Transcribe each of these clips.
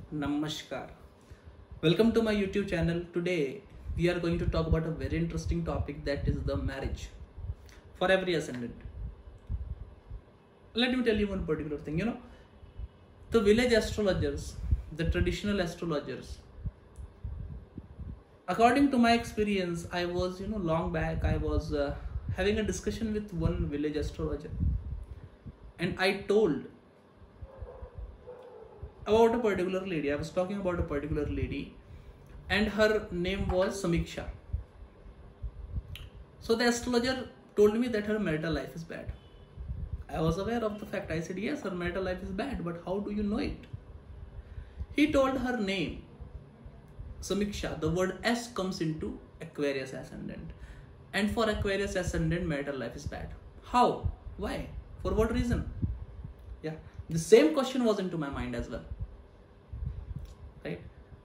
Namaskar. Welcome to my YouTube channel. Today we are going to talk about a very interesting topic, that is the marriage for every ascendant. Let me tell you one particular thing. The village astrologers, the traditional astrologers, according to my experience, I was, long back, I was having a discussion with one village astrologer, and I told about a particular lady. I was talking about a particular lady, and her name was Samiksha. So the astrologer told me that her marital life is bad. I was aware of the fact. I said, yes, her marital life is bad, but how do you know it? He told her name, Samiksha. The word S comes into Aquarius ascendant. And for Aquarius ascendant, marital life is bad. How? Why? For what reason? Yeah, the same question was into my mind as well. Right?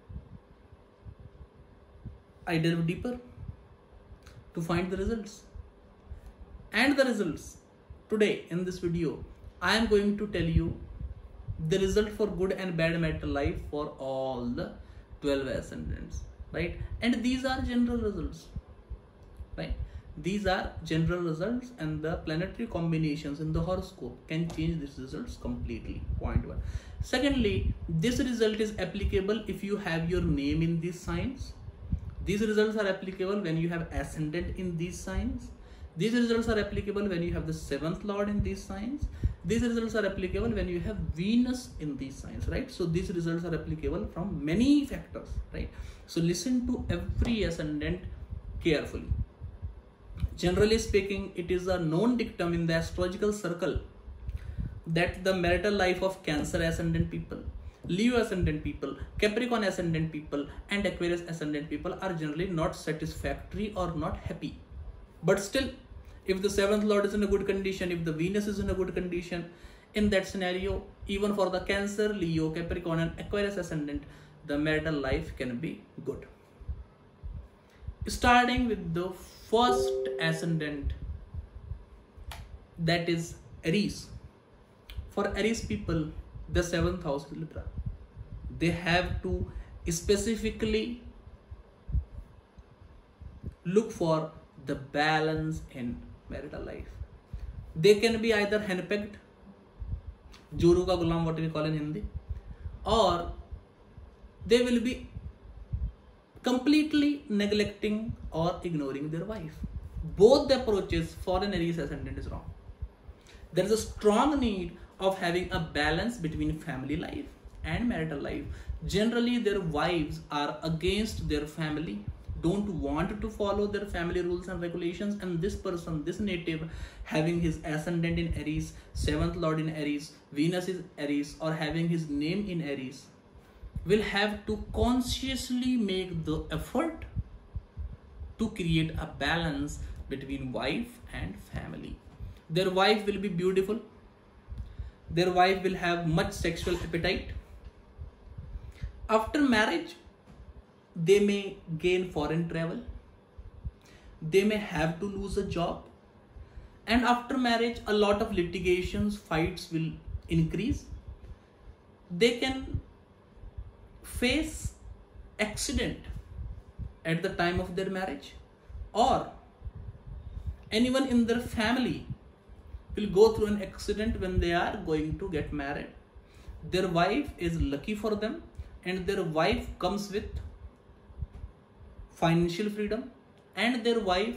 I delved deeper to find the results. And the results, today in this video, I am going to tell you the result for good and bad marital life for all the 12 ascendants. Right? And these are general results. Right? These are general results, and the planetary combinations in the horoscope can change these results completely. Point one. Secondly, this result is applicable if you have your name in these signs. These results are applicable when you have ascendant in these signs. These results are applicable when you have the 7th lord in these signs. These results are applicable when you have Venus in these signs, right? So these results are applicable from many factors, right? So listen to every ascendant carefully. Generally speaking, it is a known dictum in the astrological circle that the marital life of Cancer ascendant people, Leo ascendant people, Capricorn ascendant people, and Aquarius ascendant people are generally not satisfactory or not happy. But still, if the 7th lord is in a good condition, if the Venus is in a good condition, in that scenario, even for the Cancer, Leo, Capricorn, and Aquarius ascendant, the marital life can be good. Starting with the first ascendant, that is Aries. For Aries people, the 7th house is Libra. They have to specifically look for the balance in marital life. They can be either handpicked, Juru ka gulam, what we call in Hindi, or they will be completely neglecting or ignoring their wife. Both the approaches for an Aries ascendant is wrong. There is a strong need of having a balance between family life and marital life. Generally, their wives are against their family, don't want to follow their family rules and regulations, and this person, this native, having his ascendant in Aries, 7th lord in Aries, Venus is Aries, or having his name in Aries, will have to consciously make the effort to create a balance between wife and family. Their wife will be beautiful. Their wife will have much sexual appetite. After marriage, they may gain foreign travel. They may have to lose a job. And after marriage, a lot of litigations, fights will increase. They can face accident at the time of their marriage, or anyone in their family will go through an accident when they are going to get married. Their wife is lucky for them, and their wife comes with financial freedom, and their wife,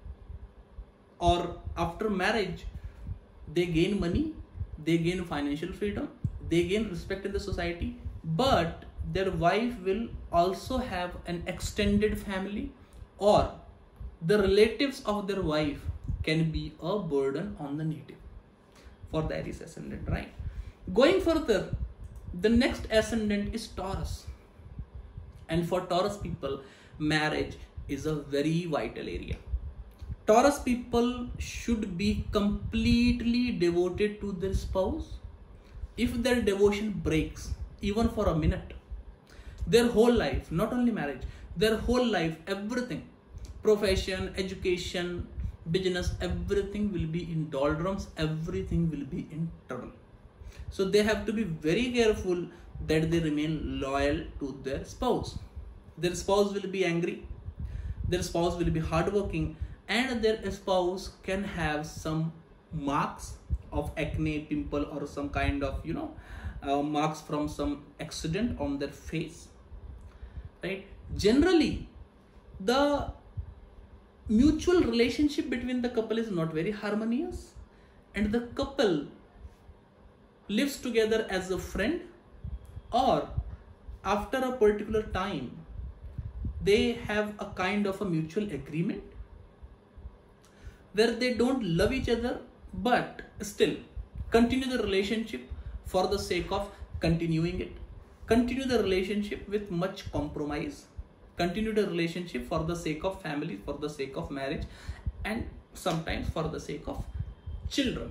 or after marriage, they gain money, they gain financial freedom, they gain respect in the society, but their wife will also have an extended family, or the relatives of their wife can be a burden on the native for the Aries ascendant, right? Going further, the next ascendant is Taurus. And for Taurus people, marriage is a very vital area. Taurus people should be completely devoted to their spouse. If their devotion breaks, even for a minute, their whole life, not only marriage, their whole life, everything, profession, education, business, everything will be in doldrums, everything will be in trouble. So they have to be very careful that they remain loyal to their spouse. Their spouse will be angry, their spouse will be hardworking, and their spouse can have some marks of acne, pimple, or some kind of marks from some accident on their face, right? Generally, the mutual relationship between the couple is not very harmonious, and the couple lives together as a friend, or after a particular time they have a kind of a mutual agreement where they don't love each other but still continue the relationship for the sake of continuing it, continue the relationship with much compromise, continue the relationship for the sake of family, for the sake of marriage, and sometimes for the sake of children.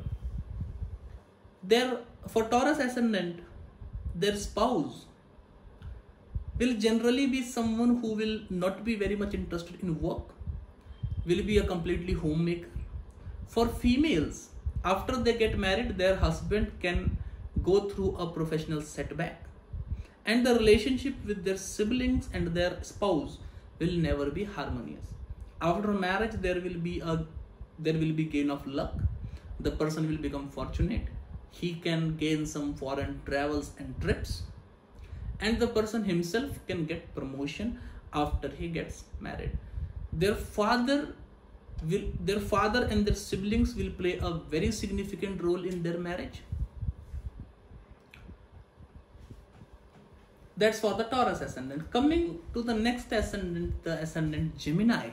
For Taurus ascendant, their spouse will generally be someone who will not be very much interested in work, will be a completely homemaker. For females, after they get married, their husband can go through a professional setback, and the relationship with their siblings and their spouse will never be harmonious. After marriage, there will be gain of luck. The person will become fortunate. He can gain some foreign travels and trips, and the person himself can get promotion after he gets married. Their father and their siblings will play a very significant role in their marriage. That's for the Taurus ascendant. Coming to the next ascendant, the ascendant Gemini.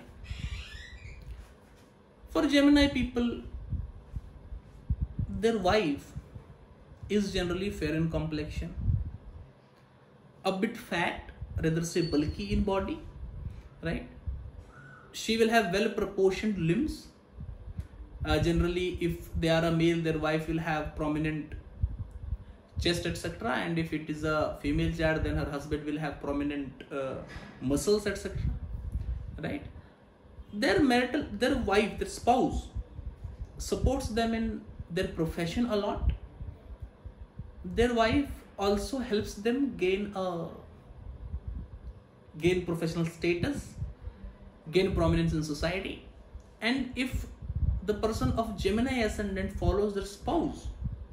For Gemini people, their wife is generally fair in complexion, a bit fat, rather say bulky in body, right? She will have well proportioned limbs. Generally, if they are a male, their wife will have prominent chest, etc. And if it is a female child, then her husband will have prominent muscles, etc. Right? Their wife, their spouse supports them in their profession a lot. Their wife also helps them gain professional status, gain prominence in society. And if the person of Gemini ascendant follows their spouse,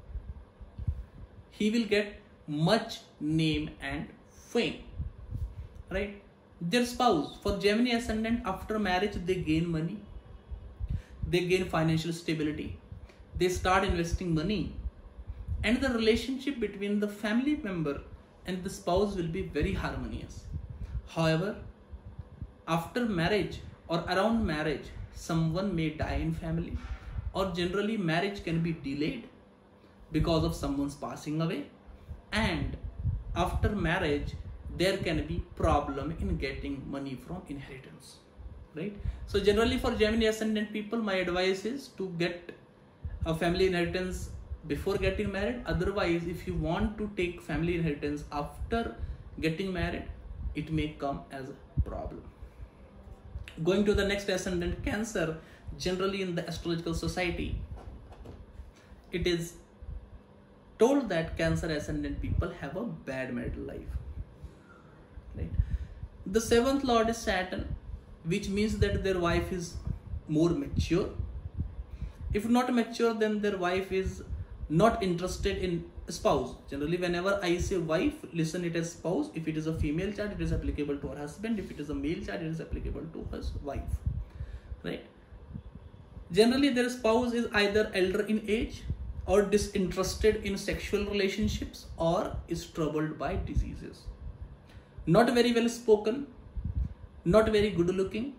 he will get much name and fame, right? Their spouse, for Gemini ascendant, after marriage they gain money, they gain financial stability, they start investing money, and the relationship between the family member and the spouse will be very harmonious. However, after marriage or around marriage, someone may die in family, or generally marriage can be delayed because of someone's passing away, and after marriage there can be problem in getting money from inheritance, right? So generally for Gemini ascendant people, my advice is to get a family inheritance before getting married. Otherwise, if you want to take family inheritance after getting married, it may come as a problem. Going to the next ascendant, Cancer. Generally in the astrological society, it is told that Cancer ascendant people have a bad marital life, right? The seventh lord is Saturn, which means that their wife is more mature. If not mature, then their wife is not interested in spouse. Generally, whenever I say wife, listen it as spouse. If it is a female child, it is applicable to her husband. If it is a male child, it is applicable to his wife, right? Generally, their spouse is either elder in age, or disinterested in sexual relationships, or is troubled by diseases. Not very well spoken, not very good looking,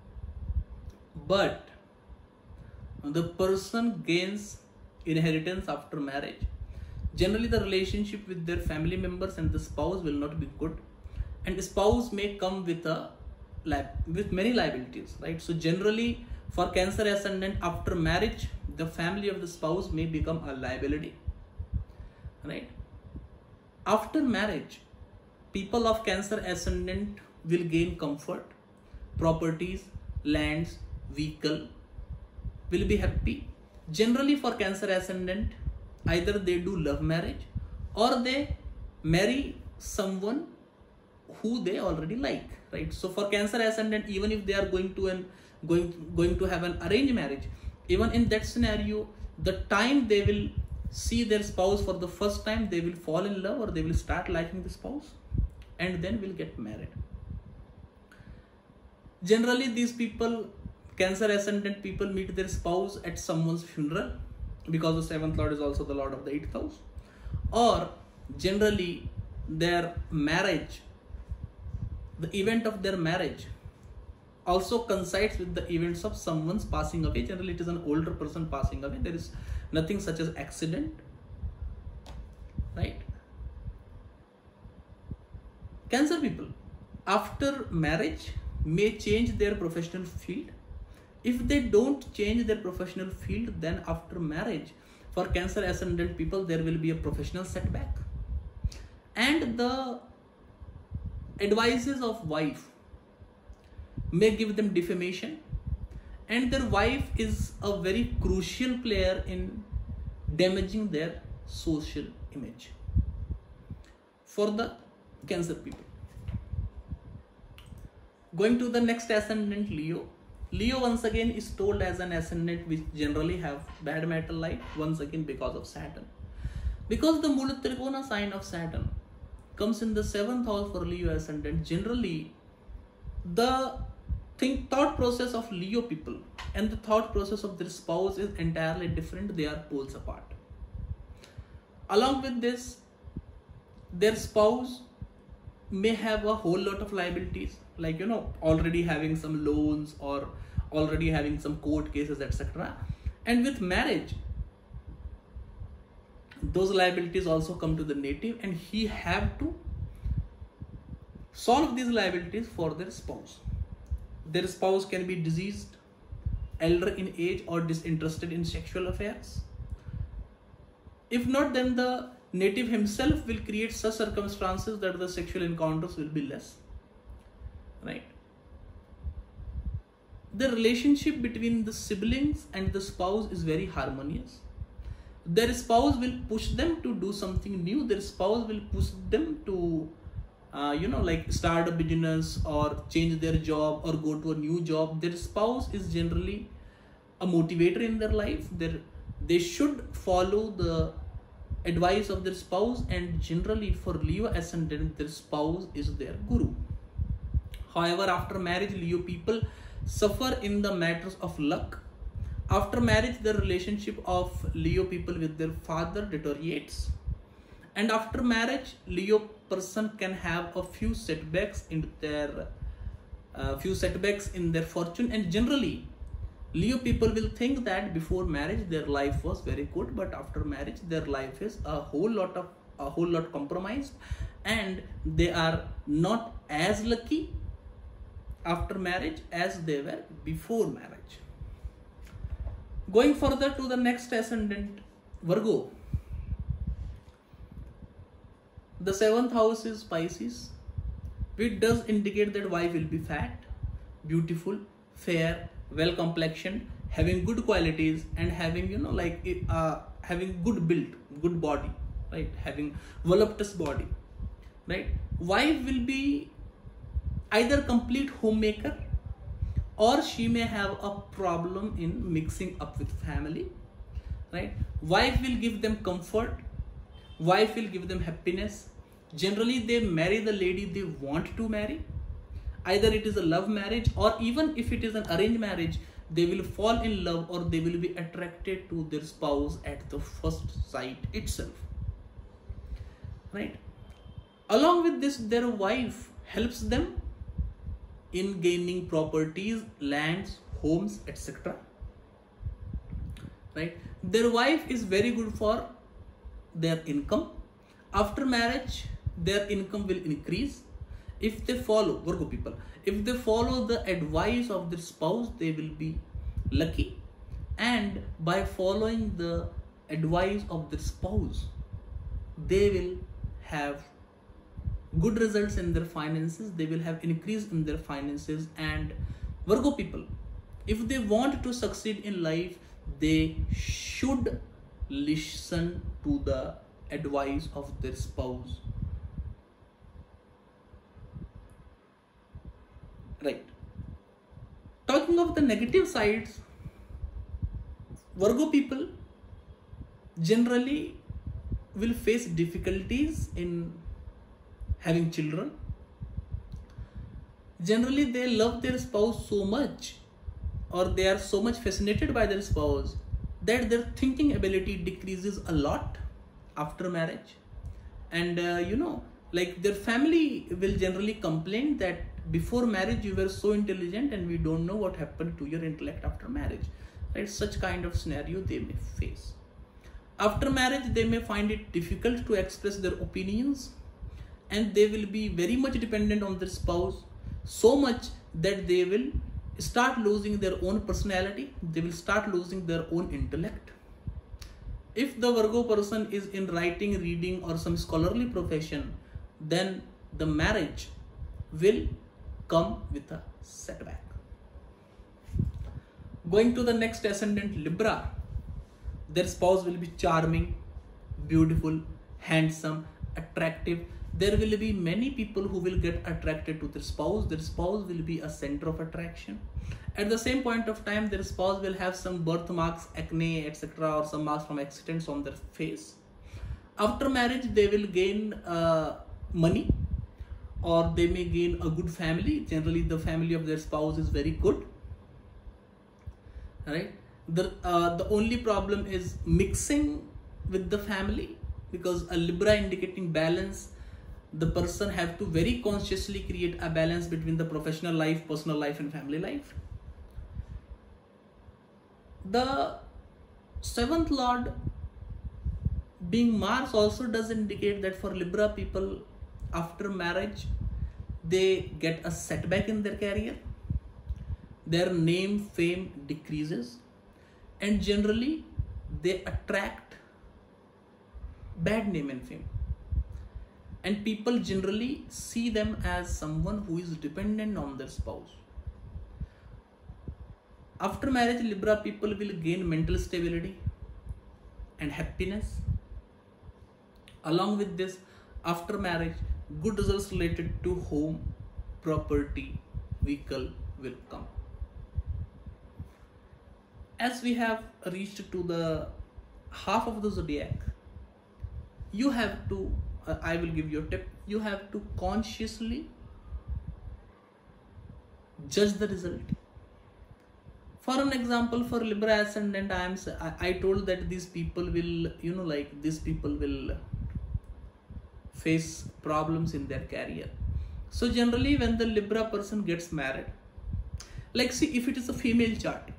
but the person gains inheritance after marriage. Generally, the relationship with their family members and the spouse will not be good, and the spouse may come with many liabilities, right? So generally, for Cancer ascendant, after marriage, the family of the spouse may become a liability, right? After marriage, people of Cancer ascendant will gain comfort, properties, lands, vehicle, will be happy. Generally for Cancer ascendant, either they do love marriage or they marry someone who they already like, right? So for Cancer ascendant, even if they are going to have an arranged marriage, even in that scenario, the time they will see their spouse for the first time, they will fall in love, or they will start liking the spouse, and then will get married. Generally, these people, Cancer ascendant people, meet their spouse at someone's funeral, because the 7th lord is also the lord of the 8th house. Or generally their marriage, the event of their marriage also coincides with the events of someone's passing away. Generally it is an older person passing away. There is nothing such as accident, right? Cancer people after marriage may change their professional field. If they don't change their professional field, then after marriage, for Cancer ascendant people, there will be a professional setback. And the advices of wife may give them defamation. And their wife is a very crucial player in damaging their social image. For the Cancer people. Going to the next ascendant, Leo. Leo once again is told as an ascendant which generally have bad marital life, once again because of Saturn. Because the Mula Trikona sign of Saturn comes in the 7th house for Leo ascendant, generally the thought process of Leo people and the thought process of their spouse is entirely different. They are poles apart. Along with this, their spouse may have a whole lot of liabilities, like already having some loans or already having some court cases, etc. And with marriage, those liabilities also come to the native, and he have to solve these liabilities for their spouse. Their spouse can be diseased, elder in age, or disinterested in sexual affairs. If not, then the native himself will create such circumstances that the sexual encounters will be less, right? The relationship between the siblings and the spouse is very harmonious. Their spouse will push them to do something new. Their spouse will push them to like start a business or change their job or go to a new job. Their spouse is generally a motivator in their life. They should follow the advice of their spouse, and generally for Leo ascendant, their spouse is their guru. However, after marriage, Leo people suffer in the matters of luck. After marriage, the relationship of Leo people with their father deteriorates. And after marriage, Leo person can have a few setbacks in their fortune. And generally, Leo people will think that before marriage their life was very good, but after marriage their life is a whole lot compromised, and they are not as lucky after marriage as they were before marriage. Going further to the next ascendant, Virgo. The 7th house is Pisces, which does indicate that wife will be fat, beautiful, fair, well complexioned, having good qualities, and having having good build, good body, right? Having voluptuous body, right? Wife will be either complete homemaker, or she may have a problem in mixing up with family, right? Wife will give them comfort. Wife will give them happiness. Generally, they marry the lady they want to marry. Either it is a love marriage, or even if it is an arranged marriage, they will fall in love, or they will be attracted to their spouse at the first sight itself, right? Along with this, their wife helps them in gaining properties, lands, homes, etc. Right? Their wife is very good for their income. After marriage, their income will increase. If they follow, Virgo people, if they follow the advice of their spouse, they will be lucky. And by following the advice of their spouse, they will have good results in their finances. They will have increase in their finances. And Virgo people, if they want to succeed in life, they should listen to the advice of their spouse. right? Talking of the negative sides, Virgo people generally will face difficulties in having children. Generally, they love their spouse so much, or they are so much fascinated by their spouse, that their thinking ability decreases a lot after marriage. And like their family will generally complain that before marriage you were so intelligent and we don't know what happened to your intellect after marriage, right? Such kind of scenario they may face. After marriage, they may find it difficult to express their opinions, and they will be very much dependent on their spouse, so much that they will start losing their own personality, they will start losing their own intellect. If the Virgo person is in writing, reading, or some scholarly profession, then the marriage will come with a setback. Going to the next ascendant, Libra, their spouse will be charming, beautiful, handsome, attractive. There will be many people who will get attracted to their spouse. Their spouse will be a center of attraction. At the same point of time, their spouse will have some birthmarks, acne, etc., or some marks from accidents on their face. After marriage, they will gain money, or they may gain a good family. Generally, the family of their spouse is very good, right? The only problem is mixing with the family, because a Libra indicating balance, the person have to very consciously create a balance between the professional life, personal life, and family life. The seventh lord being Mars also does indicate that for Libra people, after marriage they get a setback in their career, their name, fame decreases, and generally they attract bad name and fame, and people generally see them as someone who is dependent on their spouse. After marriage, Libra people will gain mental stability and happiness. Along with this, after marriage, good results related to home, property, vehicle will come. As we have reached to the half of the zodiac, you have to, I will give you a tip, you have to consciously judge the result. For an example, for Libra ascendant, I told that these people will, these people will face problems in their career. So generally when the Libra person gets married, like see, if it is a female chart,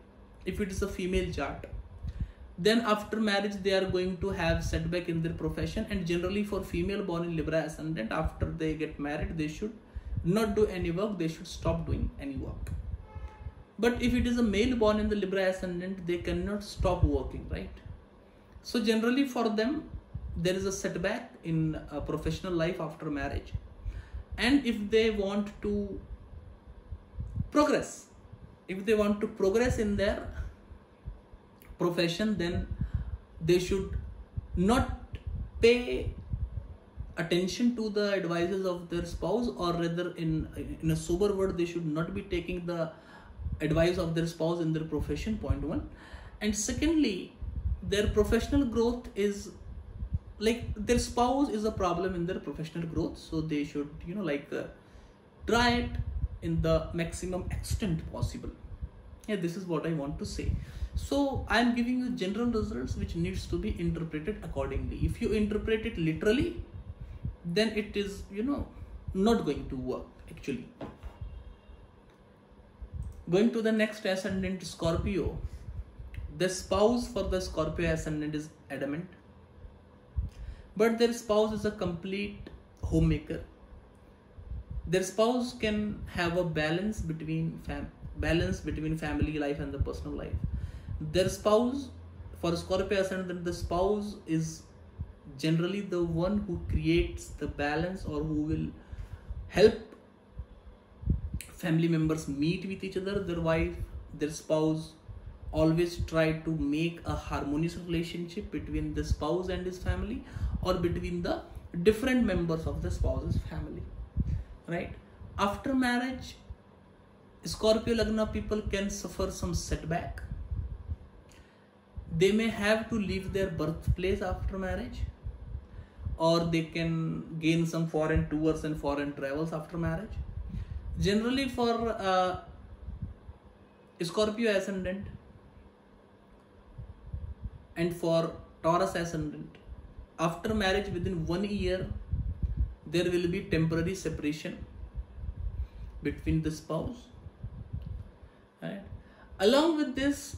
then after marriage they are going to have setback in their profession. And generally for female born in Libra ascendant, after they get married, they should not do any work, they should stop doing any work. But if it is a male born in the Libra ascendant, they cannot stop working, right? So generally for them, there is a setback in a professional life after marriage. And if they want to progress, in their profession, then they should not pay attention to the advices of their spouse, or rather in a sober word, they should not be taking the advice of their spouse in their profession, point one. And secondly, their professional growth is like their spouse is a problem in their professional growth, so they should try it in the maximum extent possible. Yeah, this is what I want to say. So I am giving you general results which needs to be interpreted accordingly. If you interpret it literally, then it is not going to work actually. Going to the next ascendant, Scorpio. The spouse for the Scorpio ascendant is adamant, but their spouse is a complete homemaker. Their spouse can have a balance between family life and the personal life. Their spouse, for Scorpio ascendant, the spouse is generally the one who creates the balance, or who will help family members meet with each other. Their wife, their spouse always try to make a harmonious relationship between the spouse and his family, or between the different members of the spouse's family, right? After marriage, Scorpio Lagna people can suffer some setback. They may have to leave their birthplace after marriage, or they can gain some foreign tours and foreign travels after marriage. Generally for Scorpio ascendant and for Taurus ascendant, after marriage within 1 year there will be temporary separation between the spouse, right? Along with this,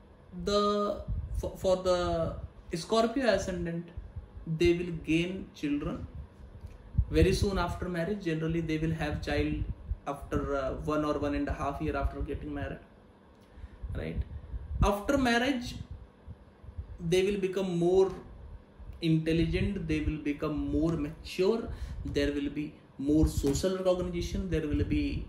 for the Scorpio ascendant, they will gain children very soon after marriage. Generally they will have child after 1 or 1.5 years after getting married, right? After marriage they will become more intelligent, they will become more mature, there will be more social recognition, there will be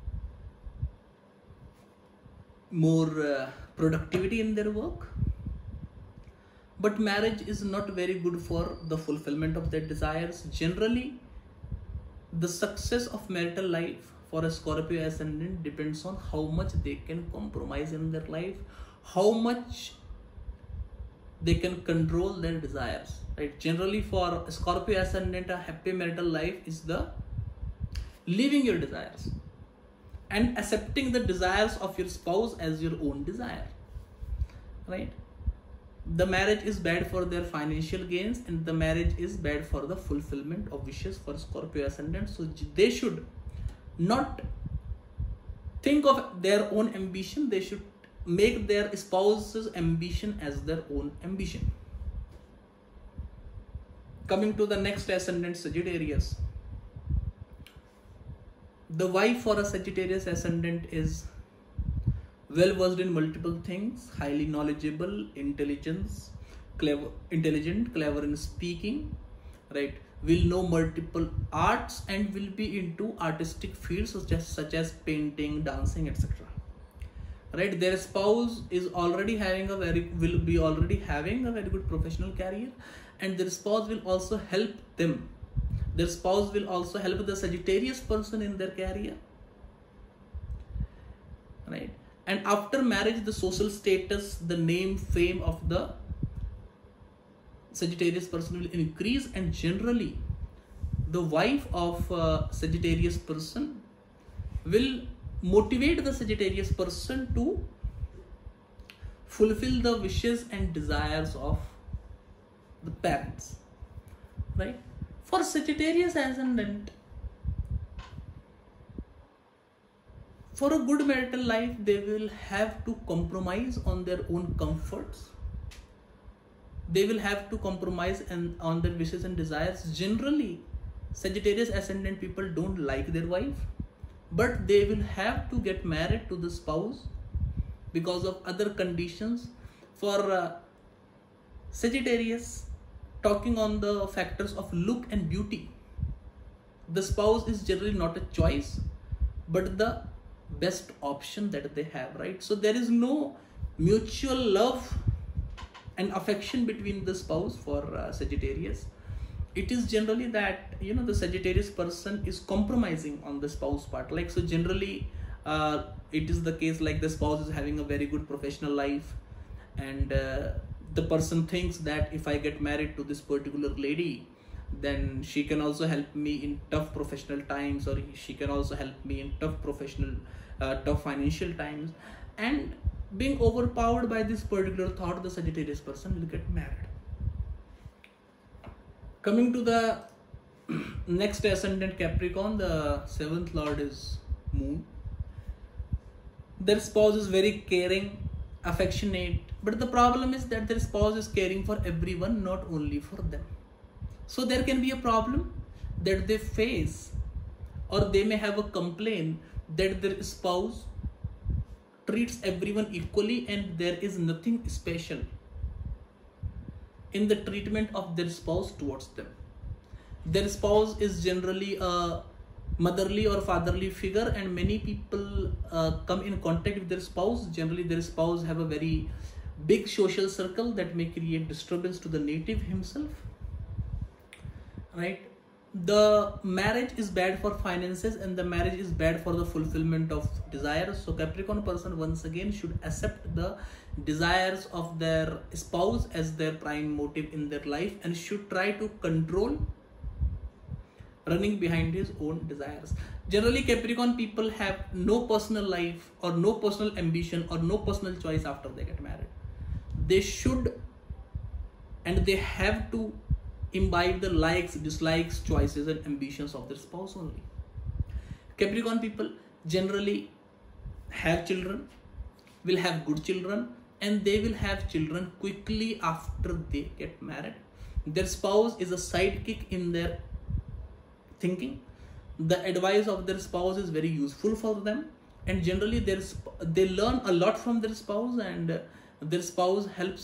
more productivity in their work. But marriage is not very good for the fulfillment of their desires. Generally, the success of marital life for a Scorpio ascendant depends on how much they can compromise in their life, how much they can control their desires, right? Generally for a Scorpio ascendant, a happy marital life is the living your desires and accepting the desires of your spouse as your own desire, right? The marriage is bad for their financial gains, and the marriage is bad for the fulfillment of wishes for Scorpio ascendant. So they should not think of their own ambition, they should make their spouse's ambition as their own ambition. Coming to the next ascendant, Sagittarius. The wife for a Sagittarius ascendant is well versed in multiple things, highly knowledgeable, intelligent, clever in speaking, right? Will know multiple arts and will be into artistic fields such as painting, dancing, etc. Right? Their spouse is already having will be already having a very good professional career, and their spouse will also help them. Their spouse will also help the Sagittarius person in their career, right? And after marriage, the social status, the name, fame of the Sagittarius person will increase, and generally the wife of Sagittarius person will motivate the Sagittarius person to fulfill the wishes and desires of the parents, right? For Sagittarius ascendant, for a good marital life, they will have to compromise on their own comforts. They will have to compromise on their wishes and desires. Generally, Sagittarius ascendant people don't like their wife, but they will have to get married to the spouse because of other conditions. For Sagittarius, talking on the factors of look and beauty, the spouse is generally not a choice, but the best option that they have, right? So there is no mutual love and affection between the spouse for Sagittarius. It is generally that, you know, the Sagittarius person is compromising on the spouse part. Like, so generally it is the case like the spouse is having a very good professional life, and the person thinks that if I get married to this particular lady, then she can also help me in tough professional times, or she can also help me in tough financial times. And being overpowered by this particular thought, the Sagittarius person will get married. Coming to the next ascendant, Capricorn, the 7th lord is Moon. Their spouse is very caring, affectionate, but the problem is that their spouse is caring for everyone, not only for them. So there can be a problem that they face, or they may have a complaint that their spouse treats everyone equally and there is nothing special in the treatment of their spouse towards them. Their spouse is generally a motherly or fatherly figure, and many people come in contact with their spouse. Generally their spouse have a very big social circle that may create disturbance to the native himself, right? the marriage is bad for finances and the marriage is bad for the fulfillment of desires. So Capricorn person once again should accept the desires of their spouse as their prime motive in their life and should try to control running behind his own desires. Generally, Capricorn people have no personal life or no personal ambition or no personal choice after they get married. They should and they have to imbibe the likes, dislikes, choices and ambitions of their spouse only. Capricorn people generally have children, will have good children, and they will have children quickly after they get married. Their spouse is a sidekick in their thinking. The advice of their spouse is very useful for them, and generally they learn a lot from their spouse, and their spouse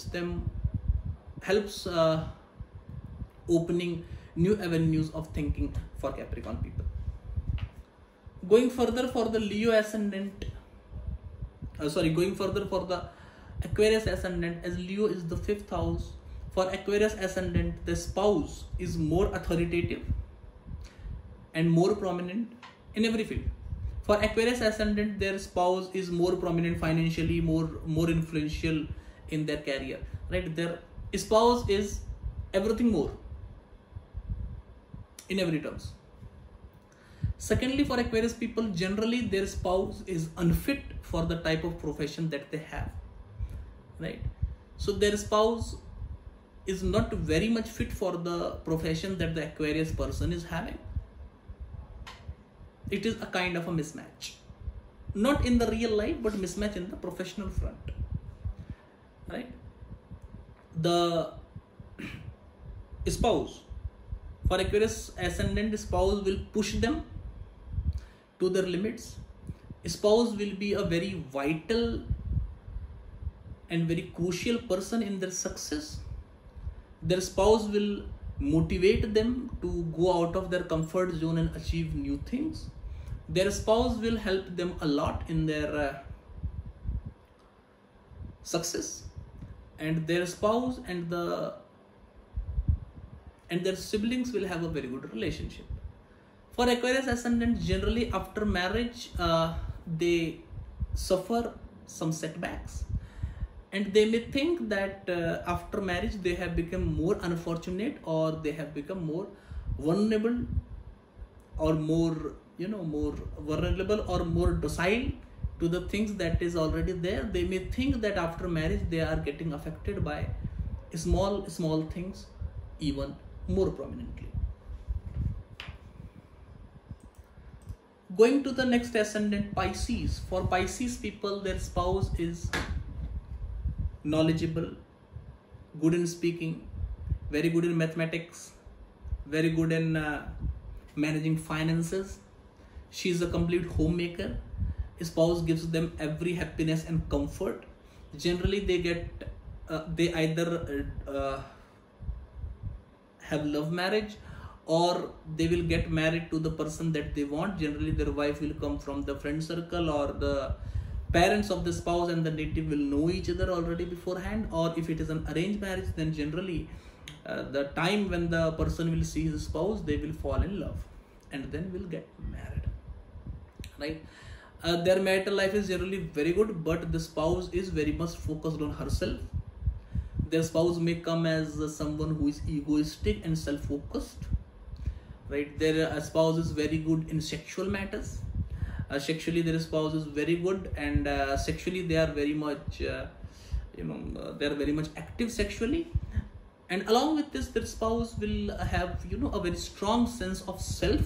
helps opening new avenues of thinking for Capricorn people. Going further for the Leo ascendant, going further for the Aquarius ascendant, as Leo is the 5th house. For Aquarius ascendant, the spouse is more authoritative and more prominent in every field. For Aquarius ascendant, their spouse is more prominent financially, more influential in their career, right? Their spouse is everything more in every terms. Secondly, for Aquarius people, generally their spouse is unfit for the type of profession that they have, right? So their spouse is not very much fit for the profession that the Aquarius person is having. It is a kind of a mismatch, not in the real life, but mismatch in the professional front, right? The spouse for Aquarius ascendant, spouse will push them to their limits. Spouse will be a very vital and very crucial person in their success. Their spouse will motivate them to go out of their comfort zone and achieve new things. Their spouse will help them a lot in their success, and their spouse and their siblings will have a very good relationship. For Aquarius ascendant, generally after marriage, they suffer some setbacks, and they may think that after marriage they have become more unfortunate, or they have become more vulnerable, or more vulnerable or more docile to the things that is already there. They may think that after marriage they are getting affected by small things even more prominently. Going to the next ascendant, Pisces. For Pisces people, their spouse is knowledgeable, good in speaking, very good in mathematics, very good in managing finances. She is a complete homemaker. Spouse gives them every happiness and comfort. Generally they either have love marriage, or they will get married to the person that they want. Generally their wife will come from the friend circle, or the parents of the spouse and the native will know each other already beforehand. Or if it is an arranged marriage, then generally the time when the person will see his spouse, they will fall in love and then will get married, right? Their marital life is generally very good, but the spouse is very much focused on herself. Their spouse may come as someone who is egoistic and self-focused, right? Their spouse is very good in sexual matters. Sexually their spouse is very good, and sexually they are very much they are very much active sexually. And along with this, their spouse will have a very strong sense of self,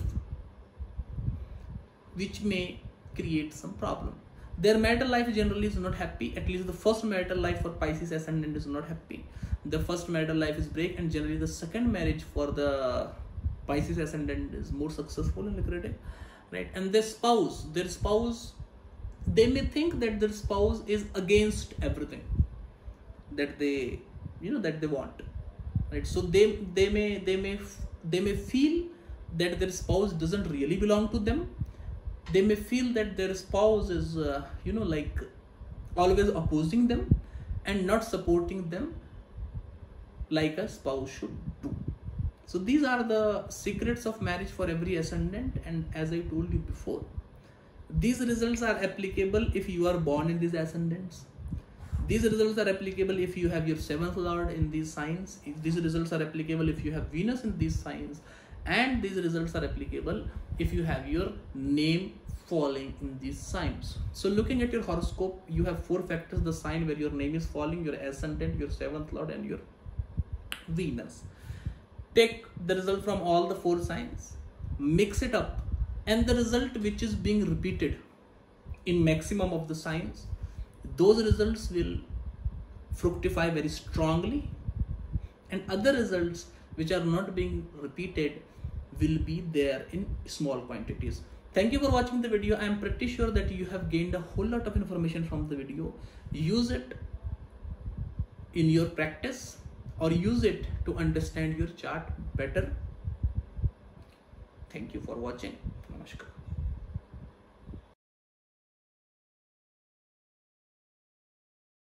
which may create some problem. Their marital life generally is not happy. At least the first marital life for Pisces ascendant is not happy. The first marital life is break, and generally the second marriage for the Pisces ascendant is more successful and lucrative, right? And their spouse, they may think that their spouse is against everything that they that they want, right? So they may feel that their spouse doesn't really belong to them. They may feel that their spouse is like always opposing them and not supporting them like a spouse should do. So these are the secrets of marriage for every ascendant, and as I told you before, these results are applicable if you are born in these ascendants. These results are applicable if you have your 7th lord in these signs. These results are applicable if you have Venus in these signs, and these results are applicable if you have your name falling in these signs. So looking at your horoscope, you have 4 factors: the sign where your name is falling, your ascendant, your 7th lord, and your Venus. Take the result from all the 4 signs, mix it up, and the result which is being repeated in maximum of the signs, those results will fructify very strongly, and other results which are not being repeated will be there in small quantities. Thank you for watching the video. I am pretty sure that you have gained a whole lot of information from the video. Use it in your practice, or use it to understand your chart better. Thank you for watching. Namaskar.